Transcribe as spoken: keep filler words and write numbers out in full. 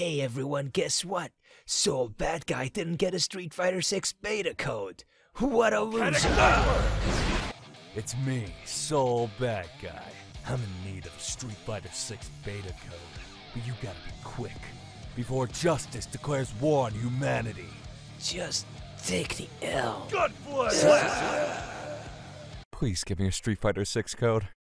Hey everyone, guess what? Soul Bad Guy didn't get a Street Fighter six beta code. What a loser! It's me, Soul Bad Guy. I'm in need of a Street Fighter six beta code, but you gotta be quick, before justice declares war on humanity. Just take the L. God bless! Please give me a Street Fighter six code.